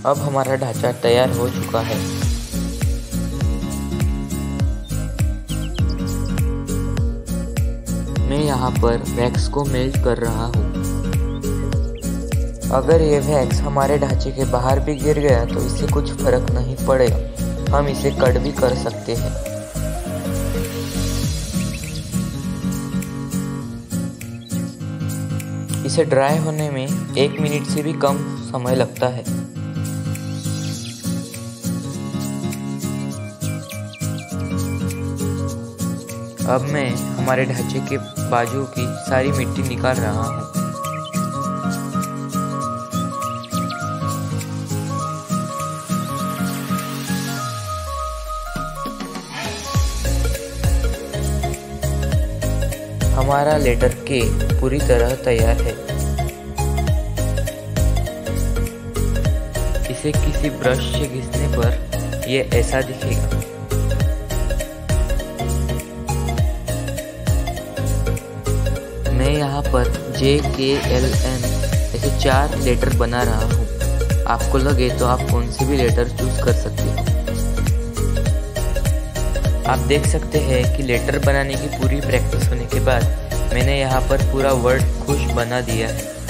अब हमारा ढांचा तैयार हो चुका है। मैं यहाँ पर वैक्स को मेल्ट कर रहा हूँ। अगर ये वैक्स हमारे ढांचे के बाहर भी गिर गया तो इससे कुछ फर्क नहीं पड़ेगा, हम इसे कट भी कर सकते हैं। इसे ड्राई होने में 1 मिनट से भी कम समय लगता है। अब मैं हमारे ढांचे के बाजू की सारी मिट्टी निकाल रहा हूँ। हमारा लेटर के पूरी तरह तैयार है। इसे किसी ब्रश से घिसने पर ये ऐसा दिखेगा। मैं यहाँ पर JKLN ऐसे 4 लेटर बना रहा हूँ। आपको लगे तो आप कौन से भी लेटर चूज कर सकते हो। आप देख सकते हैं कि लेटर बनाने की पूरी प्रैक्टिस होने के बाद मैंने यहाँ पर पूरा वर्ड खुश बना दिया है।